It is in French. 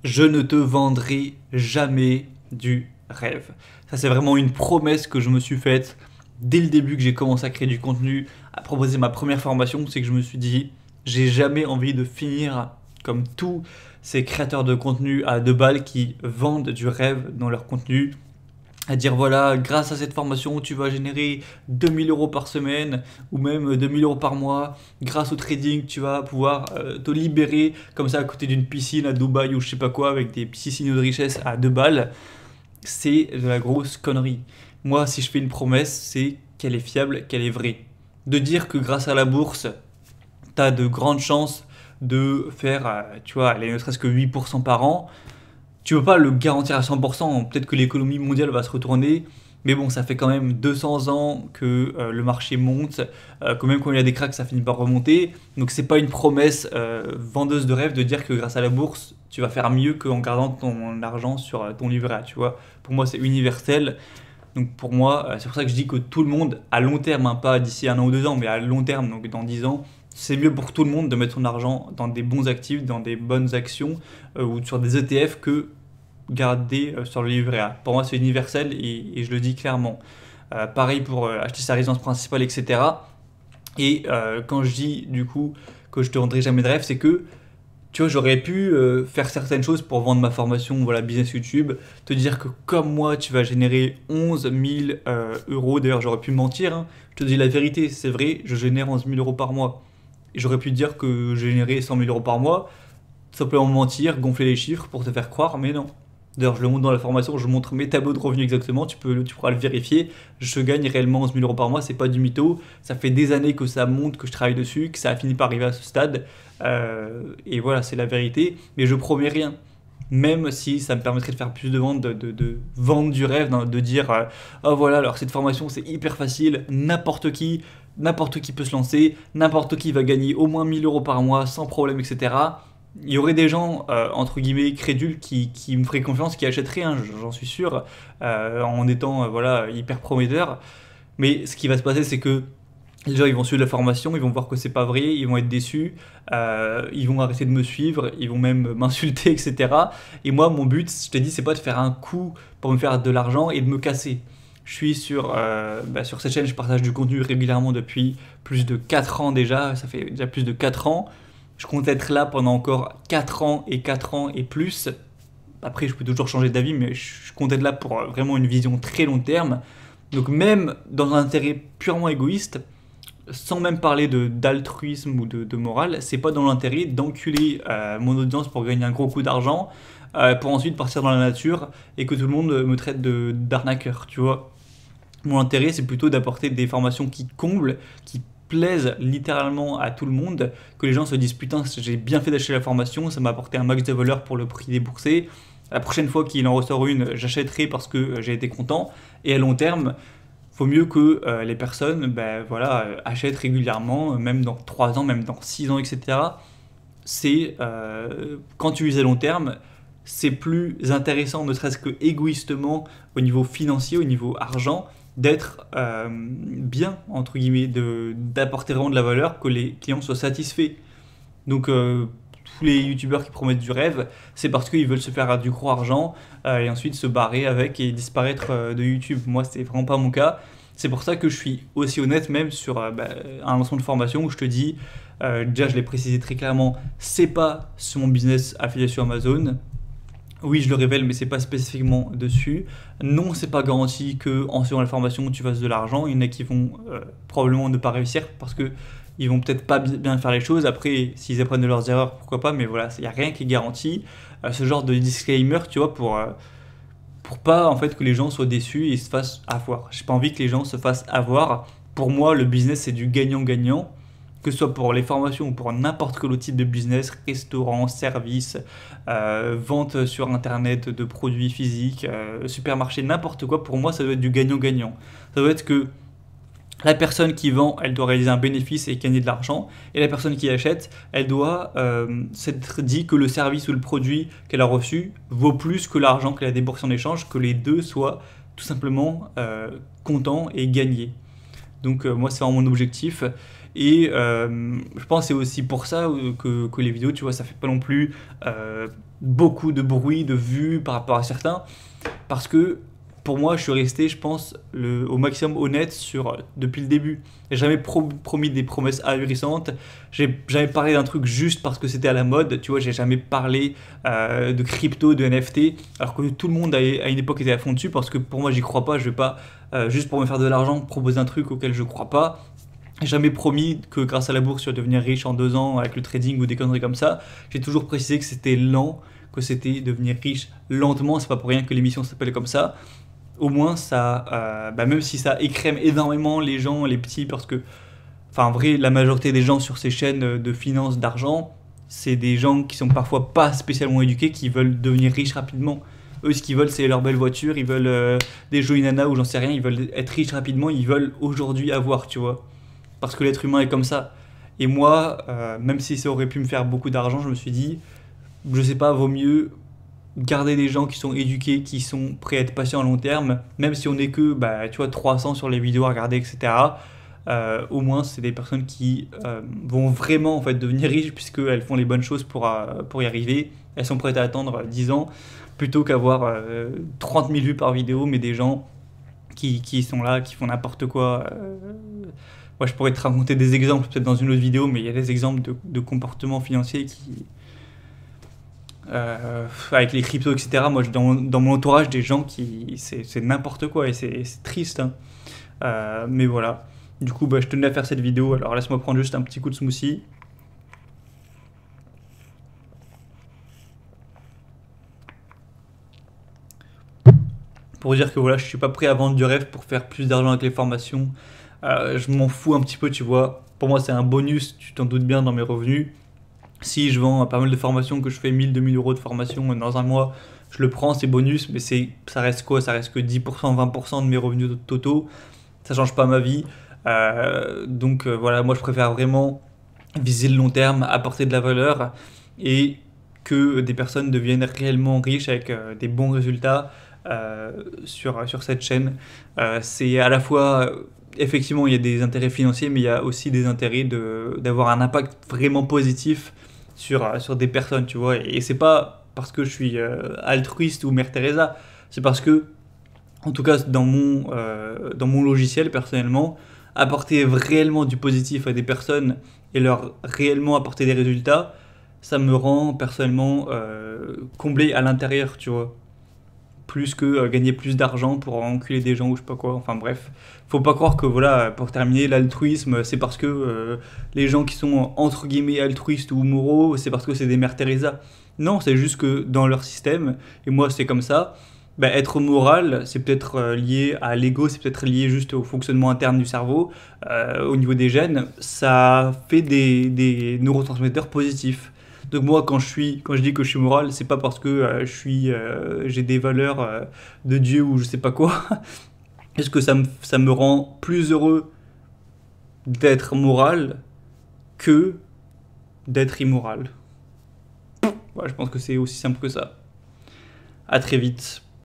je ne te vendrai jamais du rêve. Ça, c'est vraiment une promesse que je me suis faite dès le début que j'ai commencé à créer du contenu, à proposer ma première formation. C'est que je me suis dit, j'ai jamais envie de finir comme tous ces créateurs de contenu à 2 balles qui vendent du rêve dans leur contenu, à dire voilà, grâce à cette formation, tu vas générer 2000 € par semaine ou même 2000 € par mois. Grâce au trading, tu vas pouvoir te libérer comme ça à côté d'une piscine à Dubaï ou je sais pas quoi avec des petits signaux de richesse à 2 balles. C'est de la grosse connerie. Moi, si je fais une promesse, c'est qu'elle est fiable, qu'elle est vraie. De dire que grâce à la bourse, tu as de grandes chances de faire, tu vois, allez, ne serait-ce que 8% par an, tu peux pas le garantir à 100%. Peut-être que l'économie mondiale va se retourner, mais bon, ça fait quand même 200 ans que le marché monte, que même quand il y a des cracks, ça finit par remonter. Donc c'est pas une promesse vendeuse de rêve de dire que grâce à la bourse, tu vas faire mieux qu'en gardant ton argent sur ton livret A, tu vois. Pour moi, c'est universel. Donc pour moi, c'est pour ça que je dis que tout le monde, à long terme, hein, pas d'ici 1 an ou 2 ans, mais à long terme, donc dans 10 ans, c'est mieux pour tout le monde de mettre son argent dans des bons actifs, dans des bonnes actions ou sur des ETF que garder sur le livret A. Pour moi, c'est universel et je le dis clairement. Pareil pour acheter sa résidence principale, etc. Et quand je dis du coup que je te vendrai jamais de rêve, c'est que tu vois, j'aurais pu faire certaines choses pour vendre ma formation, voilà, business YouTube, te dire que comme moi, tu vas générer 11 000 euros. D'ailleurs, j'aurais pu mentir, hein. Je te dis la vérité, c'est vrai, je génère 11 000 € par mois. Et j'aurais pu te dire que je générais 100 000 € par mois, simplement mentir, gonfler les chiffres pour te faire croire, mais non. D'ailleurs, je le montre dans la formation, je montre mes tableaux de revenus exactement, tu pourras le vérifier. Je gagne réellement 11 000 € par mois, c'est pas du mytho. Ça fait des années que ça monte, que je travaille dessus, que ça a fini par arriver à ce stade. Et voilà, c'est la vérité. Mais je promets rien. Même si ça me permettrait de faire plus de ventes, de vendre du rêve, de dire oh voilà, alors cette formation c'est hyper facile, n'importe qui peut se lancer, n'importe qui va gagner au moins 1000 € par mois sans problème, etc. Il y aurait des gens, entre guillemets, crédules qui me feraient confiance, qui achèteraient, hein, j'en suis sûr, en étant voilà, hyper prometteur. Mais ce qui va se passer, c'est que les gens ils vont suivre la formation, ils vont voir que c'est pas vrai, ils vont être déçus, ils vont arrêter de me suivre, ils vont même m'insulter, etc. Et moi, mon but, je t'ai dit, c'est pas de faire un coup pour me faire de l'argent et de me casser. Je suis sur cette chaîne, je partage du contenu régulièrement depuis plus de 4 ans déjà, ça fait déjà plus de 4 ans. Je compte être là pendant encore 4 ans et 4 ans et plus. Après, je peux toujours changer d'avis, mais je compte être là pour vraiment une vision très long terme. Donc même dans un intérêt purement égoïste, sans même parler d'altruisme ou de morale, c'est pas dans l'intérêt d'enculer mon audience pour gagner un gros coup d'argent, pour ensuite partir dans la nature et que tout le monde me traite d'arnaqueur, tu vois. Mon intérêt, c'est plutôt d'apporter des formations qui comblent, qui plaisent littéralement à tout le monde, que les gens se disent putain, j'ai bien fait d'acheter la formation, ça m'a apporté un max de valeur pour le prix déboursé. La prochaine fois qu'il en ressort une, j'achèterai parce que j'ai été content. Et à long terme, faut mieux que les personnes voilà, achètent régulièrement, même dans 3 ans, même dans 6 ans, etc. C'est quand tu vises à long terme, c'est plus intéressant, ne serait-ce que égoïstement, au niveau financier, au niveau argent, d'être bien, entre guillemets, d'apporter vraiment de la valeur, que les clients soient satisfaits. Donc, tous les youtubeurs qui promettent du rêve, c'est parce qu'ils veulent se faire du gros argent et ensuite se barrer avec et disparaître de YouTube. Moi, c'est vraiment pas mon cas. C'est pour ça que je suis aussi honnête, même sur un lancement de formation où je te dis, déjà, je l'ai précisé très clairement, c'est pas sur mon business affilié sur Amazon. Oui, je le révèle, mais c'est pas spécifiquement dessus. Non, c'est pas garanti que en suivant la formation tu fasses de l'argent. Il y en a qui vont probablement ne pas réussir parce que ils vont peut-être pas bien faire les choses. Après, s'ils apprennent de leurs erreurs, pourquoi pas. Mais voilà, il n'y a rien qui est garanti. Ce genre de disclaimer, tu vois, pour pas en fait que les gens soient déçus et se fassent avoir. J'ai pas envie que les gens se fassent avoir. Pour moi, le business c'est du gagnant-gagnant. Que ce soit pour les formations ou pour n'importe quel autre type de business, restaurant, service, vente sur internet de produits physiques, supermarché, n'importe quoi, pour moi ça doit être du gagnant-gagnant. Ça doit être que la personne qui vend, elle doit réaliser un bénéfice et gagner de l'argent, et la personne qui achète, elle doit s'être dit que le service ou le produit qu'elle a reçu vaut plus que l'argent qu'elle a déboursé en échange, que les deux soient tout simplement contents et gagnés. Donc moi c'est vraiment mon objectif. Et je pense que c'est aussi pour ça que les vidéos, tu vois, ça fait pas non plus beaucoup de bruit, de vues par rapport à certains. Parce que pour moi, je suis resté, je pense, au maximum honnête depuis le début. J'ai jamais promis des promesses ahurissantes. J'ai jamais parlé d'un truc juste parce que c'était à la mode. Tu vois, j'ai jamais parlé de crypto, de NFT, alors que tout le monde à une époque était à fond dessus. Parce que pour moi, j'y crois pas. Je vais pas juste pour me faire de l'argent proposer un truc auquel je crois pas. J'ai jamais promis que grâce à la bourse, tu vas devenir riche en 2 ans avec le trading ou des conneries comme ça. J'ai toujours précisé que c'était lent, que c'était devenir riche lentement. C'est pas pour rien que l'émission s'appelle comme ça. Au moins, ça, même si ça écrème énormément les gens, les petits, parce que, enfin, en vrai, la majorité des gens sur ces chaînes de finance, d'argent, c'est des gens qui sont parfois pas spécialement éduqués, qui veulent devenir riches rapidement. Eux, ce qu'ils veulent, c'est leur belle voiture, ils veulent des jolies nanas ou j'en sais rien, ils veulent être riches rapidement, ils veulent aujourd'hui avoir, tu vois. Parce que l'être humain est comme ça. Et moi, même si ça aurait pu me faire beaucoup d'argent, je me suis dit, je sais pas, vaut mieux garder des gens qui sont éduqués, qui sont prêts à être patients à long terme, même si on n'est que, tu vois, 300 sur les vidéos à regarder, etc. Au moins, c'est des personnes qui vont vraiment en fait devenir riches puisqu'elles font les bonnes choses pour y arriver. Elles sont prêtes à attendre 10 ans plutôt qu'avoir 30 000 vues par vidéo, mais des gens qui sont là, qui font n'importe quoi. Moi, je pourrais te raconter des exemples peut-être dans une autre vidéo, mais il y a des exemples de comportements financiers avec les cryptos, etc. Moi, dans mon entourage, des gens c'est n'importe quoi et c'est triste, hein. Mais voilà. Du coup, je tenais à faire cette vidéo. Alors, laisse-moi prendre juste un petit coup de smoothie. Pour dire que voilà, je suis pas prêt à vendre du rêve pour faire plus d'argent avec les formations. Je m'en fous un petit peu, tu vois. Pour moi, c'est un bonus, tu t'en doutes bien, dans mes revenus. Si je vends pas mal de formations, que je fais 1000, 2000 euros de formation dans un mois, je le prends, c'est bonus, mais ça reste quoi? Ça reste que 10%, 20% de mes revenus totaux. Ça change pas ma vie. Donc voilà, moi je préfère vraiment viser le long terme, apporter de la valeur et que des personnes deviennent réellement riches avec des bons résultats sur cette chaîne. C'est à la fois, effectivement, il y a des intérêts financiers, mais il y a aussi des intérêts d'avoir un impact vraiment positif sur des personnes, tu vois. Et c'est pas parce que je suis altruiste ou Mère Teresa, c'est parce que, en tout cas dans mon logiciel personnellement, apporter réellement du positif à des personnes et leur réellement apporter des résultats, ça me rend personnellement comblé à l'intérieur, tu vois. Plus que gagner plus d'argent pour enculer des gens ou je sais pas quoi. Enfin bref, faut pas croire que voilà, pour terminer, l'altruisme, c'est parce que les gens qui sont entre guillemets altruistes ou moraux, c'est parce que c'est des mères Teresa. Non, c'est juste que dans leur système, et moi c'est comme ça, être moral, c'est peut-être lié à l'ego, c'est peut-être lié juste au fonctionnement interne du cerveau, au niveau des gènes, ça fait des neurotransmetteurs positifs. Donc moi, quand je dis que je suis moral, c'est pas parce que j'ai des valeurs de Dieu ou je sais pas quoi. Est-ce que ça me rend plus heureux d'être moral que d'être immoral? Ouais, je pense que c'est aussi simple que ça. À très vite.